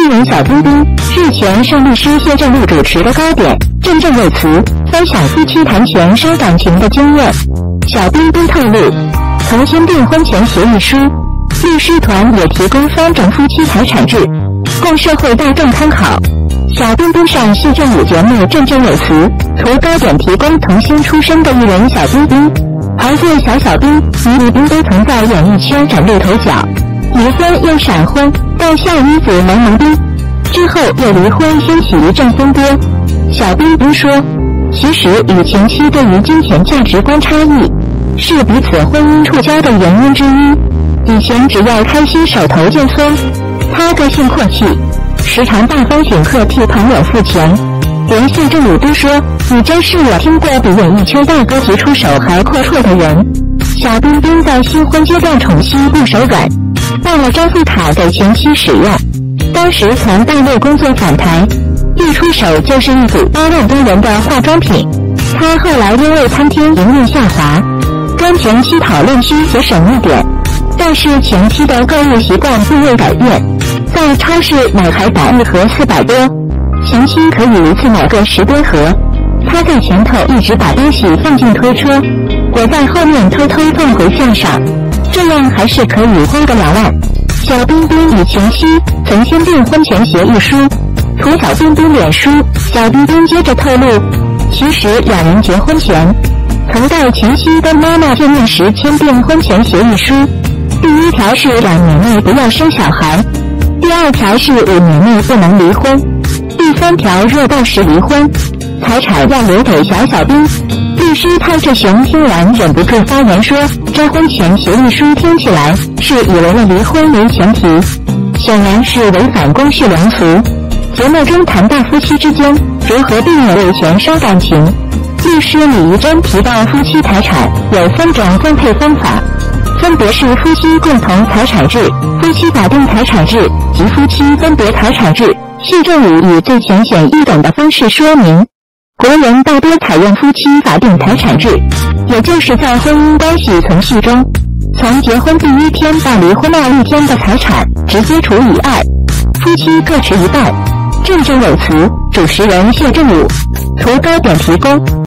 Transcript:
人小冰冰日前上律师谢振武主持的高点，振振有词分享夫妻谈钱伤感情的经验。小冰冰透露，曾签订婚前协议书，律师团也提供3种夫妻财产制，供社会大众参考。小冰冰上谢振武节目振振有词，图高点提供童星出身的艺人小冰冰，儿子小冰与李冰都曾在演艺圈崭露头角，离婚又闪婚，诞下一子萌冰，之后又离婚，掀起一阵风波。小冰冰说，其实与前妻对于金钱价值观差异是彼此婚姻触礁的原因之一。以前只要开心手头见松，他个性阔气，时常大方请客替朋友付钱，连谢振武都说，你真是我听过比演艺圈大哥级出手还阔绰的人。小冰冰在新婚阶段宠妻不手软，办了招富卡给前妻使用，当时从大陆工作返台，一出手就是一组8万多元的化妆品。他后来因为餐厅营运下滑，跟前妻讨论需节省一点，但是前妻的购物习惯并未改变，在超市买海胆一盒400多，前妻可以一次买个10多盒。他在前头一直把东西放进推车，我在后面偷偷放回架上，这样还是可以花个2万。小冰冰与前妻曾签订婚前协议书，图小冰冰脸书。小冰冰接着透露，其实2人结婚前曾带前妻跟妈妈见面时签订婚前协议书，第1条是2年内不要生小孩，第2条是5年内不能离婚，第3条若到时离婚，财产要留给小冰。律师蔡志雄听完忍不住发言说，这婚前协议书听起来是以为了离婚为前提，显然是违反公序良俗。节目中谈到夫妻之间如何避免为钱伤感情，律师李怡珍提到夫妻财产有3种分配方法，分别是夫妻共同财产制、夫妻法定财产制及夫妻分别财产制。谢振武以最浅显易懂的方式说明，国人大多采用夫妻法定财产制，也就是在婚姻关系存续中，从结婚第1天到离婚那1天的财产直接除以2，夫妻各持一半。振振有词，主持人谢振武，图高点提供。